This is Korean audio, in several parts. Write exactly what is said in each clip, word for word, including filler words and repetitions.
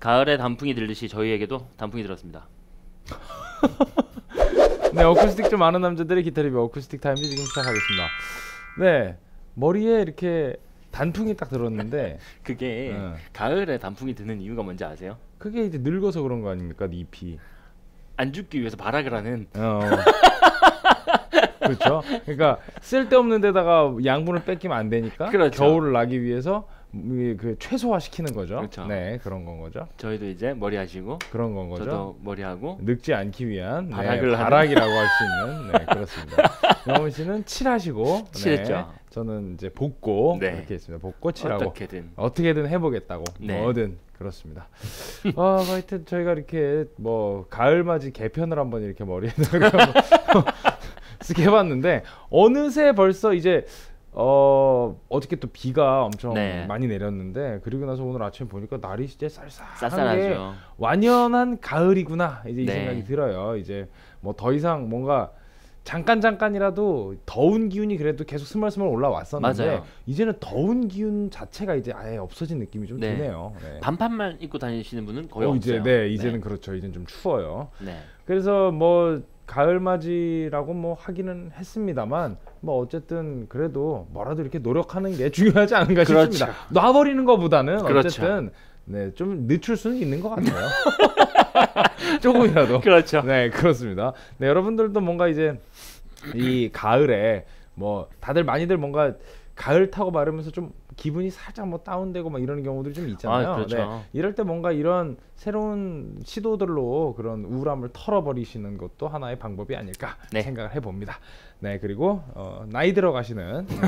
가을에 단풍이 들듯이 저희에게도 단풍이 들었습니다. 네, 어쿠스틱 좀 아는 남자들의 기타 리뷰 어쿠스틱 타임즈 지금 시작하겠습니다. 네, 머리에 이렇게 단풍이 딱 들었는데 그게 어. 가을에 단풍이 드는 이유가 뭔지 아세요? 그게 이제 늙어서 그런 거 아닙니까? 잎이 안 죽기 위해서 발악을 하는. 어. 그렇죠. 그러니까 쓸데없는 데다가 양분을 뺏기면 안 되니까 그렇죠. 겨울을 나기 위해서 그 최소화시키는 거죠. 그렇죠. 네, 그런 건 거죠. 저희도 이제 머리 하시고 그런 건 거죠. 저도 머리 하고 늙지 않기 위한 발악을 네, 하는. 발악이라고 할 수 있는 네, 그렇습니다. 영원 씨는 칠하시고 칠했죠. 네, 저는 이제 볶고 네. 이렇게 했습니다. 볶고 칠하고 어떻게든 어떻게든 해보겠다고 네. 뭐든 그렇습니다. 아, 하여튼 저희가 이렇게 뭐 가을맞이 개편을 한번 이렇게 머리에다가 쓰게 해봤는데 어느새 벌써 이제 어 어저께 또 비가 엄청 네. 많이 내렸는데 그리고 나서 오늘 아침에 보니까 날이 진짜 쌀쌀한 게 쌀쌀하죠. 완연한 가을이구나 이제 이 네. 생각이 들어요. 이제 뭐 더 이상 뭔가 잠깐 잠깐이라도 더운 기운이 그래도 계속 스멀스멀 올라왔었는데 맞아요. 이제는 더운 기운 자체가 이제 아예 없어진 느낌이 좀 네. 드네요. 네. 반팔만 입고 다니시는 분은 거의 어, 없어요. 이제 네 이제는 그렇죠. 이제는 좀 추워요. 네. 그래서 뭐 가을맞이라고 뭐 하기는 했습니다만 뭐 어쨌든 그래도 뭐라도 이렇게 노력하는 게 중요하지 않은가 그렇죠. 싶습니다. 놔버리는 것보다는 그렇죠. 어쨌든 네 좀 늦출 수는 있는 것 같아요. 조금이라도. 그렇죠. 네 그렇습니다. 네 여러분들도 뭔가 이제 이 가을에 뭐 다들 많이들 뭔가 가을 타고 말하면서 좀 기분이 살짝 뭐 다운되고 막 이런 경우들이 좀 있잖아요. 아, 그렇죠. 네, 이럴 때 뭔가 이런 새로운 시도들로 그런 우울함을 털어버리시는 것도 하나의 방법이 아닐까 네. 생각을 해봅니다. 네 그리고 어, 나이 들어가시는 네.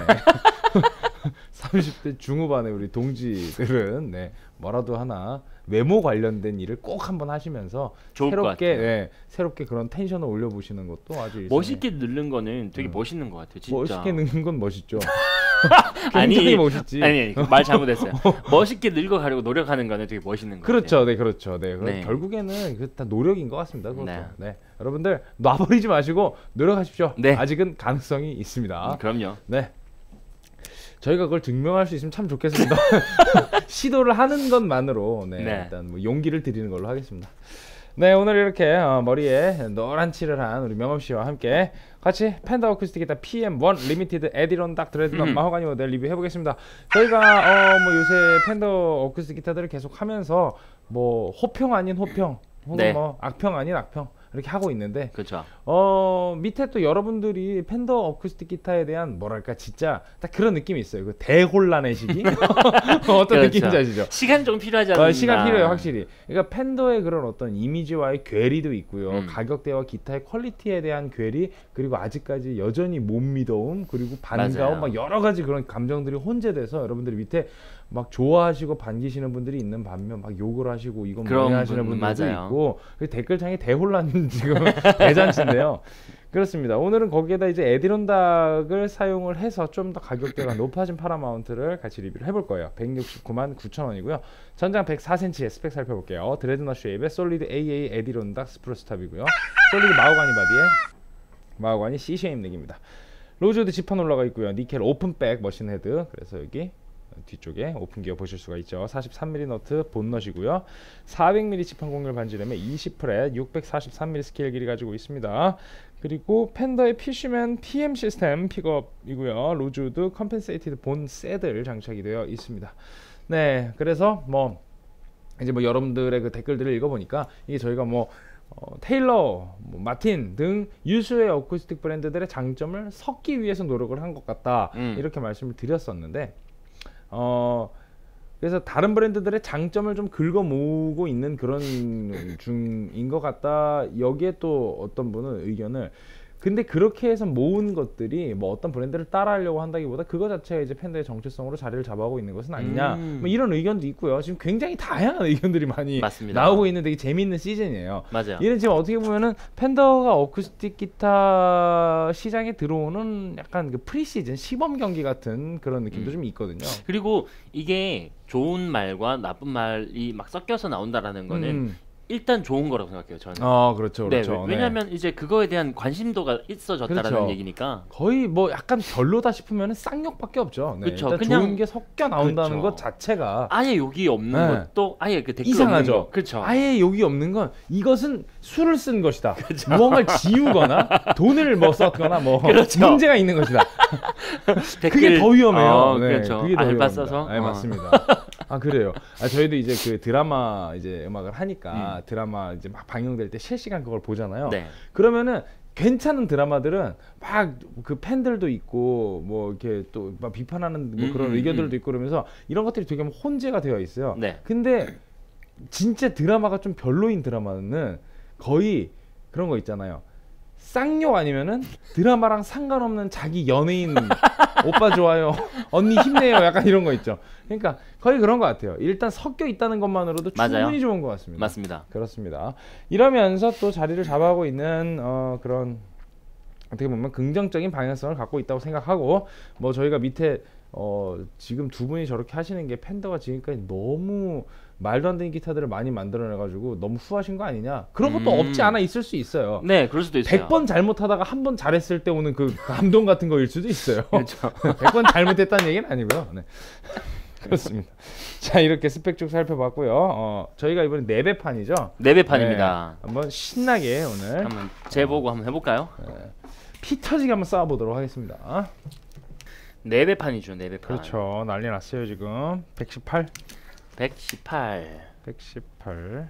삼십 대 중후반의 우리 동지들은 네, 뭐라도 하나 외모 관련된 일을 꼭 한번 하시면서 좋을 것 새롭게 같아요. 네, 새롭게 그런 텐션을 올려보시는 것도 아주 일상에 멋있게 늘는 거는 되게 음. 멋있는 것 같아요. 진짜. 멋있게 늙는 건 멋있죠. 아니, 굉장히 멋있지. 아니, 아니 말 잘못했어요. 멋있게 늙어가려고 노력하는 거는 되게 멋있는 것 그렇죠, 같아요. 네, 그렇죠, 네. 그럼 네. 결국에는 그 다 노력인 것 같습니다. 그것도. 네. 네. 여러분들 놔버리지 마시고 노력하십시오. 네. 아직은 가능성이 있습니다. 음, 그럼요. 네. 저희가 그걸 증명할 수 있으면 참 좋겠습니다. 시도를 하는 것만으로 네, 네. 일단 뭐 용기를 드리는 걸로 하겠습니다. 네, 오늘 이렇게 어, 머리에 노란 칠을 한 우리 명엄 씨와 함께 같이 펜더 어쿠스틱 기타 피엠 원 리미티드 에디론 닥 드레드넛 음. 마호가니 모델 리뷰해 보겠습니다. 저희가 어, 뭐 요새 펜더 어쿠스틱 기타들을 계속 하면서 뭐 호평 아닌 호평 혹은 네. 뭐 악평 아닌 악평 이렇게 하고 있는데 그렇죠. 어 밑에 또 여러분들이 펜더 어쿠스틱 기타에 대한 뭐랄까 진짜 딱 그런 느낌이 있어요. 그 대혼란의 시기 어떤 그렇죠. 느낌인지 아시죠? 시간 좀 필요하지 않나. 어, 시간 필요해요 확실히. 그러니까 펜더의 그런 어떤 이미지와의 괴리도 있고요. 음. 가격대와 기타의 퀄리티에 대한 괴리 그리고 아직까지 여전히 못 믿어움 그리고 반가움 맞아요. 막 여러 가지 그런 감정들이 혼재돼서 여러분들이 밑에 막 좋아하시고 반기시는 분들이 있는 반면 막 욕을 하시고 이건 그런 뭐냐 하시는 분, 분들도 맞아요. 있고 그 댓글창에 대혼란 지금 대잔치인데요. 그렇습니다. 오늘은 거기에다 이제 에디론닥을 사용을 해서 좀 더 가격대가 높아진 파라마운트를 같이 리뷰를 해볼 거예요. 백육십구만 구천 원이고요. 전장 백사 센티미터의 스펙 살펴볼게요. 드레드넛 쉐입의 솔리드 에이에이 에디론닥 스프루스탑이고요. 솔리드 마호가니 바디에 마호가니 C 쉐입 넥입니다. 로즈우드 지판 올라가 있고요. 니켈 오픈백 머신 헤드. 그래서 여기 뒤쪽에 오픈 기어 보실 수가 있죠. 사십삼 밀리미터 너트 본넛이고요. 사백 밀리미터 지판 공률 반지름에 이십 프렛 육백사십삼 밀리미터 스케일 길이 가지고 있습니다. 그리고 펜더의 피쉬맨 피엠 시스템 픽업이고요. 로즈우드 컴펜세이티드 본 새들 장착이 되어 있습니다. 네, 그래서 뭐 이제 뭐 여러분들의 그 댓글들을 읽어보니까 이게 저희가 뭐 어, 테일러, 뭐, 마틴 등 유수의 어쿠스틱 브랜드들의 장점을 섞기 위해서 노력을 한 것 같다. 음. 이렇게 말씀을 드렸었는데 어 그래서 다른 브랜드들의 장점을 좀 긁어 모으고 있는 그런 중인 것 같다. 여기에 또 어떤 분은 의견을 근데 그렇게 해서 모은 것들이 뭐 어떤 브랜드를 따라하려고 한다기보다 그거 자체가 이제 팬더의 정체성으로 자리를 잡아가고 있는 것은 아니냐 음. 뭐 이런 의견도 있고요. 지금 굉장히 다양한 의견들이 많이 맞습니다. 나오고 있는 되게 재미있는 시즌이에요. 맞아요. 이는 지금 어떻게 보면은 펜더가 어쿠스틱 기타 시장에 들어오는 약간 그 프리시즌 시범 경기 같은 그런 느낌도 음. 좀 있거든요. 그리고 이게 좋은 말과 나쁜 말이 막 섞여서 나온다라는 거는 음. 일단 좋은 거라고 생각해요 저는. 어 그렇죠 네, 그렇죠. 왜냐하면 네. 이제 그거에 대한 관심도가 있어졌다라는 그렇죠. 얘기니까. 거의 뭐 약간 별로다 싶으면 쌍욕밖에 없죠. 네, 그렇죠. 일단 그냥 좋은 게 섞여 나온다는 그렇죠. 것 자체가 아예 욕이 없는 네. 것도 아예 그 댓글 이상하죠. 없는 거. 그렇죠. 아예 욕이 없는 건 이것은 수를 쓴 것이다. 무언가를 지우거나 돈을 뭐 썼거나 뭐 그렇죠. 문제가 있는 것이다. 댓글, 그게 더 위험해요. 어, 네, 그렇죠. 그게 더 알바 위험합니다. 써서. 네, 어. 맞습니다. 아 그래요. 아, 저희도 이제 그 드라마 이제 음악을 하니까 음. 드라마 이제 막 방영될 때 실시간 그걸 보잖아요. 네. 그러면은 괜찮은 드라마들은 막 그 팬들도 있고 뭐 이렇게 또 막 비판하는 뭐 그런 음, 음, 의견들도 음. 있고 그러면서 이런 것들이 되게 혼재가 되어 있어요. 네. 근데 진짜 드라마가 좀 별로인 드라마는 거의 그런 거 있잖아요. 쌍욕 아니면은 드라마랑 상관없는 자기 연예인 오빠 좋아요 언니 힘내요 약간 이런 거 있죠. 그러니까 거의 그런 것 같아요. 일단 섞여 있다는 것만으로도 맞아요. 충분히 좋은 것 같습니다. 맞습니다. 그렇습니다. 이러면서 또 자리를 잡아가고 있는 어, 그런 어떻게 보면 긍정적인 방향성을 갖고 있다고 생각하고 뭐 저희가 밑에 어, 지금 두 분이 저렇게 하시는 게 팬더가 지금까지 너무 말도 안 되는 기타들을 많이 만들어내가지고 너무 후하신 거 아니냐 그런 것도 음. 없지 않아 있을 수 있어요. 네, 그럴 수도 있어요. 백 번 잘못하다가 한 번 잘했을 때 오는 그 감동 같은 거일 수도 있어요. 그렇죠. 백 번 잘못했다는 얘기는 아니고요. 네. 그렇습니다. 자 이렇게 스펙 쭉 살펴봤고요. 어, 저희가 이번에 네 배판이죠. 네 배판입니다. 네, 한번 신나게 오늘 한번 재보고 한번 해볼까요? 네. 피 터지게 한번 싸워보도록 하겠습니다. 네 배판이죠, 네 배판. 그렇죠. 난리 났어요 지금. 백십팔, 백십팔, 백십팔,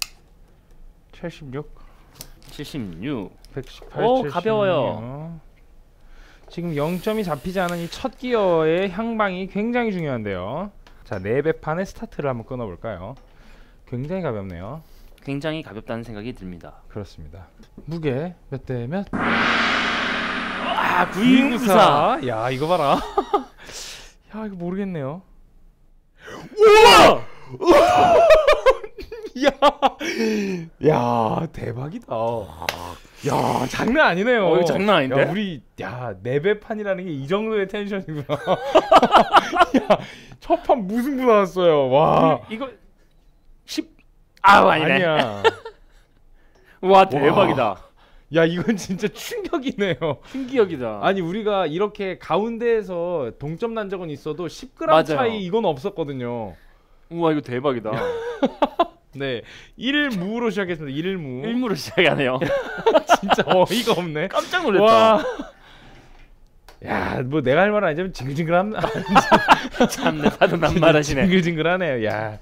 칠십육, 칠십육. 백십팔, 오, 칠십육. 가벼워요. 지금 영 점이 잡히지 않은 이 첫 기어의 향방이 굉장히 중요한데요. 자, 네 배판의 스타트를 한번 끊어볼까요? 굉장히 가볍네요. 굉장히 가볍다는 생각이 듭니다. 그렇습니다. 무게 몇 대 몇? 아, 구이구사. 야, 이거 봐라. 야, 이거 모르겠네요. 우와! 야, 야, 대박이다. 야, 장난 아니네요. 어, 이거 장난 아닌데? 야, 우리 야, 네 배판이라는 게 이 정도의 텐션이구나. 야, 첫 판 무승부 나왔어요. 와. 이거 십 아, 아니네. 아니야. 와, 대박이다. 와. 야, 이건 진짜 충격이네요. 신기하기다. 아니, 우리가 이렇게 가운데에서 동점 난 적은 있어도 십 그램 맞아요. 차이 이건 없었거든요. 우와, 이거 대박이다. 네, 일 무로 시작했습니다. 일 무. 일무로 시작하네요. 진짜 어이가 없네. 깜짝 놀랐다. 와. 야, 뭐 내가 할 말은 아니지만 징글징글한. 참내 사돈 남말하시네. 징글징글하네요. 야.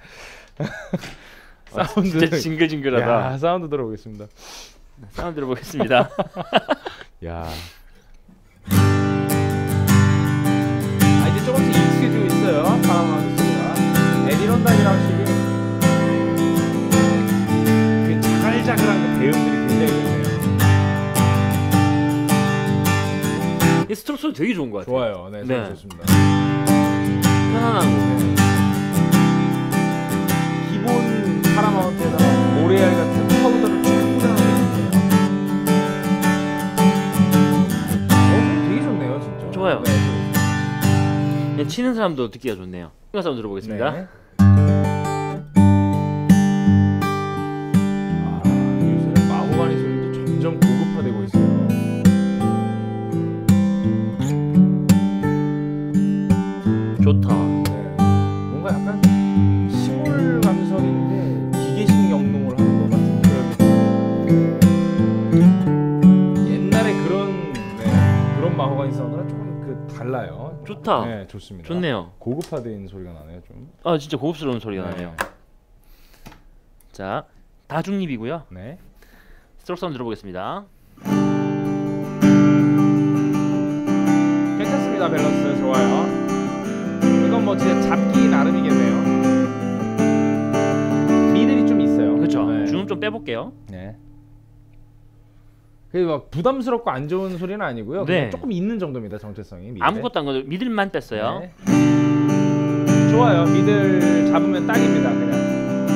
사운드. 진짜 징글징글하다. 야, 사운드 들어보겠습니다. 사운드 들어보겠습니다. 야. 아, 이제 조금씩 익숙해지고 있어요. 바람하는 소리가. 에디런다이랑 확실히 그 자글자글한 그 배음들이 굉장히 좋네요. 이 스트로크 소리 되게 좋은 것 같아요. 좋아요. 네, 네. 좋습니다. 편안하고. 네. 기본 파라마운트에다가 모래알 같은 파우더를 쭉 뿌려놓은 게 있네요. 어, 되게 좋네요, 진짜. 좋아요. 네. 네, 치는 사람도 듣기가 좋네요. 이거 사운드 들어보겠습니다. 네. 아, 요새 마호가니 소리도 점점 고급화되고 있어요. 좋다. 네. 뭔가 약간 시골 감성인데 기계식 영농을 하는 것 같은 그런 옛날에 그런 네, 그런 마호가니 사운드랑 조금 그 달라요. 좋다. 네, 좋습니다. 좋네요. 고급화된 소리가 나네요, 좀. 아, 진짜 고급스러운 소리가 나네요. 자, 다중립이고요. 네. 스트로크 사운드 들어보겠습니다. 괜찮습니다. 밸런스 좋아요. 이건 뭐 진짜 잡기 나름이겠네요. 미들이 좀 있어요. 그렇죠. 네. 중음 좀 빼볼게요. 네. 그게 막 부담스럽고 안 좋은 소리는 아니고요. 네. 그냥 조금 있는 정도입니다. 정체성이. 미들에. 아무것도 안 거죠. 미들만 뺐어요. 네. 좋아요. 미들 잡으면 딱입니다. 그냥.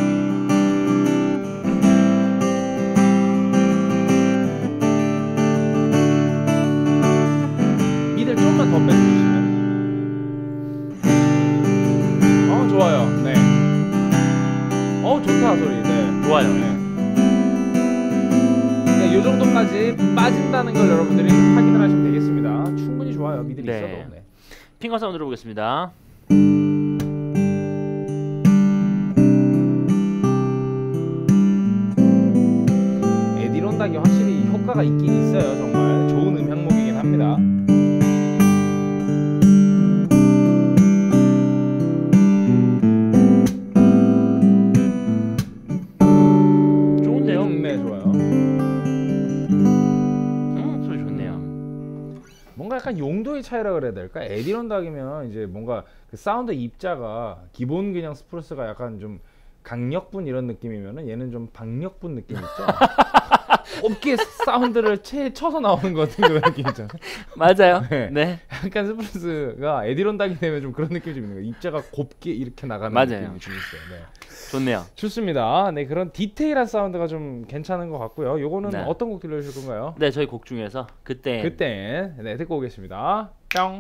미들 조금만 더 빼주시면. 어 좋아요. 네. 어 좋다 소리. 네. 좋아요. 네. 이 정도까지 빠진다는 걸 여러분들이 확인을 하시면 되겠습니다. 충분히 좋아요. 미들이 네. 있어도. 네. 핑거 사운드 들어보겠습니다. 에디론닥이 확실히 효과가 있긴 있어요. 정말 좋은 음 항목이긴 합니다. 좋은데요? 음, 네, 좋아요. 음, 소리 좋네요. 뭔가 약간 용도의 차이라 그래야 될까? 에디론닥이면 이제 뭔가 그 사운드 입자가 기본 그냥 스프루스가 약간 좀 강력분 이런 느낌이면은 얘는 좀 박력분 느낌 있죠? 곱게 사운드를 채 쳐서 나오는 것 같은 그런 느낌 있잖아요. 맞아요. 네. 네. 약간 스프루스가 에디론닥이 되면 좀 그런 느낌이 좀 있는 거예요. 입자가 곱게 이렇게 나가는 맞아요. 느낌이 좀 있어요. 네. 좋네요. 좋습니다. 네, 그런 디테일한 사운드가 좀 괜찮은 것 같고요. 요거는 네. 어떤 곡 들려주실 건가요? 네, 저희 곡 중에서 그때 그때 네 듣고 오겠습니다. 뿅.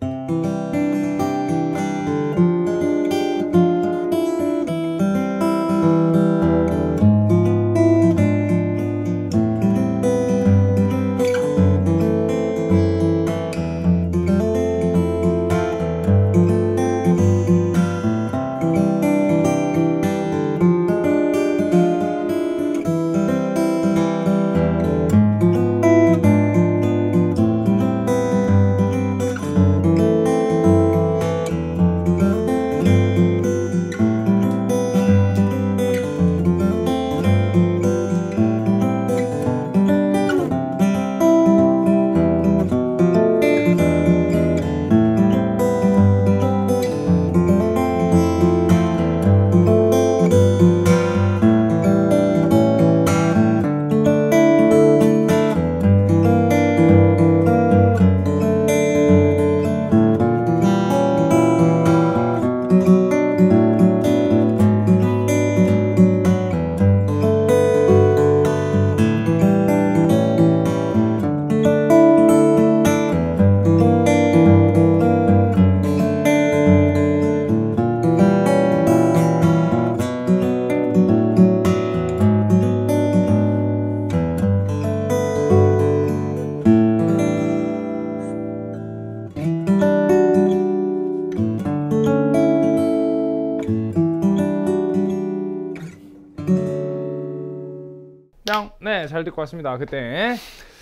뿅. 네, 잘 듣고 왔습니다. 그때.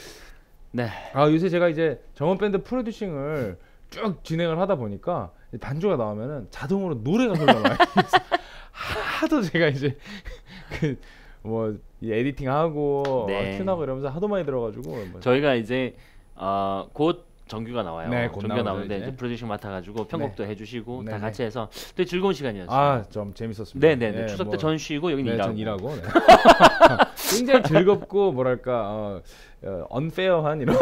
네. 아, 요새 제가 이제 정원 밴드 프로듀싱을 쭉 진행을 하다 보니까 반주가 나오면은 자동으로 노래가 흘러나와요. 그래서 하도 제가 이제 그 뭐 에디팅하고 네. 튠하고 이러면서 하도 많이 들어가지고 뭐 저희가 이제 어, 곧 정규가 나와요. 네, 곧 정규가 나오죠, 나오는데 이제. 이제 프로듀싱 맡아가지고 편곡도 해주시고 네, 다 네. 같이 해서 되게 즐거운 시간이었어요. 아, 좀 재밌었습니다. 네네네. 예, 추석 뭐, 때 전 쉬고 여기는 네, 일하고. 전 일하고. 네. 굉장히 즐겁고 뭐랄까 어, 어, 언페어한 이런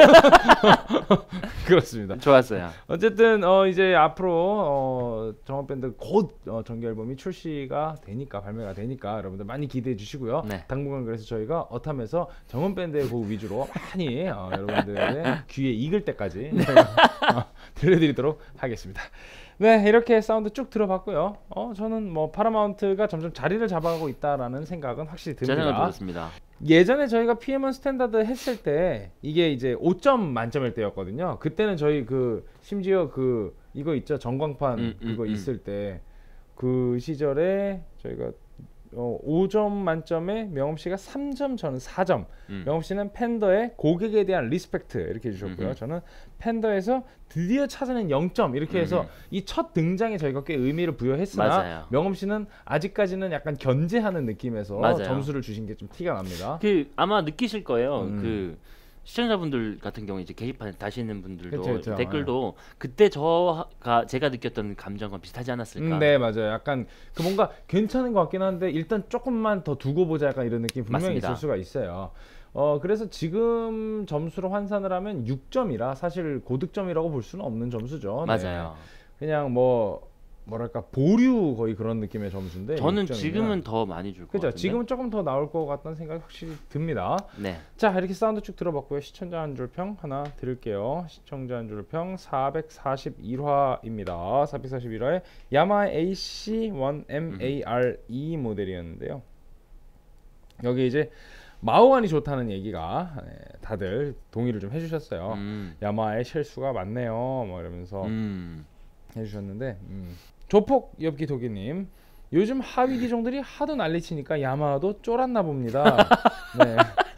그렇습니다. 좋았어요. 어쨌든 어 이제 앞으로 어 정원 밴드 곧 어, 정규 앨범이 출시가 되니까 발매가 되니까 여러분들 많이 기대해 주시고요. 네. 당분간 그래서 저희가 어탐에서 정원 밴드의 곡 위주로 많이 어, 여러분들의 귀에 익을 때까지 어, 들려드리도록 하겠습니다. 네, 이렇게 사운드 쭉 들어봤고요. 어 저는 뭐 파라마운트가 점점 자리를 잡아가고 있다라는 생각은 확실히 제 생각 듭니다. 들었습니다. 예전에 저희가 피엠원 스탠다드 했을 때 이게 이제 오 점 만점일 때였거든요. 그때는 저희 그 심지어 그 이거 있죠, 전광판 음, 음, 그거 음. 있을 때 그 시절에 저희가 어, 오 점 만점에 명엄 씨가 삼 점, 저는 사 점. 음. 명엄 씨는 팬더의 고객에 대한 리스펙트 이렇게 해주셨고요. 음흠. 저는 팬더에서 드디어 찾아낸 영 점 이렇게 해서 음흠. 이 첫 등장에 저희가 꽤 의미를 부여했으나 맞아요. 명엄 씨는 아직까지는 약간 견제하는 느낌에서 맞아요. 점수를 주신 게 좀 티가 납니다. 그 아마 느끼실 거예요. 음. 그 시청자분들 같은 경우 이제 게시판에 다시는 분들도 그쵸, 그쵸. 댓글도 그때 저가 제가 느꼈던 감정과 비슷하지 않았을까? 음, 네, 맞아요. 약간 그 뭔가 괜찮은 것 같긴 한데 일단 조금만 더 두고 보자 약간 이런 느낌 분명히 맞습니다. 있을 수가 있어요. 어 그래서 지금 점수로 환산을 하면 육 점이라 사실 고득점이라고 볼 수는 없는 점수죠. 네. 맞아요. 그냥 뭐 뭐랄까 보류 거의 그런 느낌의 점수인데 저는 육 점이면. 지금은 더 많이 줄 것 그죠. 같은데. 지금은 조금 더 나올 것 같다는 생각이 확실히 듭니다. 네. 자, 이렇게 사운드 쭉 들어봤고요. 시청자 한 줄 평 하나 드릴게요. 시청자 한 줄 평 사백사십일 화입니다. 사백사십일 화에 야마하 에이씨 원 엠 에이 알 이 모델이었는데요. 여기 이제 마호가니 좋다는 얘기가 네, 다들 동의를 좀 해주셨어요. 음. 야마하의 실수가 많네요. 뭐 이러면서 음. 해주셨는데 음. 조폭 엽기 도기님 요즘 하위 기종들이 하도 난리치니까 야마하도 쫄았나 봅니다. 네.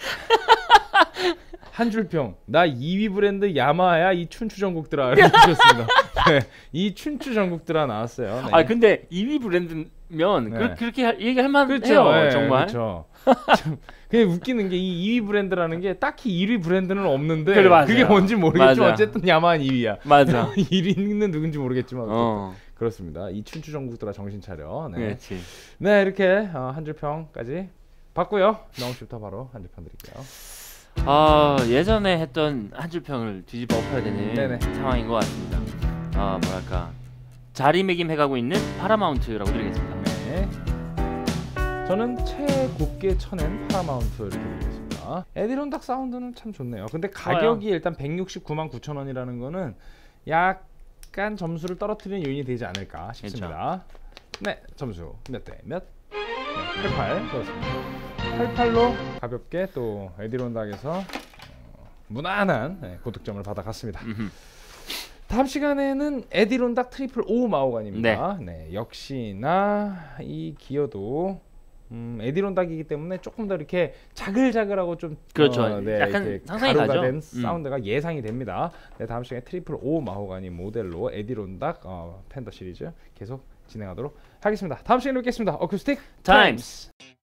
한 줄평 나 이 위 브랜드 야마하야 이 춘추 전국들아 이렇게 주셨습니다. 네, 이 춘추 전국들아 나왔어요. 네. 아 근데 이 위 브랜드면 네. 그, 그렇게 하- 얘기할 만해요. 그렇죠. 네, 정말. 그렇죠. 참, 그게 웃기는 게 이 이 위 브랜드라는 게 딱히 일 위 브랜드는 없는데 그래, 맞아요. 그게 뭔지 모르겠지만 맞아. 어쨌든 야마한 이 위야. 맞아. 일 위는 누군지 모르겠지만 어. 그렇습니다. 이 춘추 전국들아 정신 차려. 네, 그렇지. 네 이렇게 어, 한 줄평까지 봤고요. 영웅 씨부터 바로 한 줄평 드릴게요. 아 예전에 했던 한 줄평을 뒤집어 엎어야 되는 네네. 상황인 것 같습니다. 아 뭐랄까 자리매김해가고 있는 파라마운트라고 드리겠습니다. 네. 저는 최곱게 쳐낸 파라마운트를 드리겠습니다. 에디론닥 사운드는 참 좋네요. 근데 가격이 일단 백육십구만 구천 원이라는 거는 약간 점수를 떨어뜨리는 요인이 되지 않을까 싶습니다. 네, 점수 몇 대 몇? 네, 팔십팔 그렇습니다. 팔십팔로 가볍게 또 에디론닥에서 어, 무난한 네, 고득점을 받아갔습니다. 음흠. 다음 시간에는 에디론닥 트리플 오 마호간입니다. 네. 네, 역시나 이 기어도 음, 에디론닥이기 때문에 조금 더 이렇게 자글자글하고 좀 그렇죠. 어, 네, 약간 이렇게 상상이 가루가 가죠. 된 음. 사운드가 예상이 됩니다. 네, 다음 시간에 트리플 오 마호가니 모델로 에디론닥 어, 팬더 시리즈 계속 진행하도록 하겠습니다. 다음 시간에 뵙겠습니다. 어쿠스틱 타임스.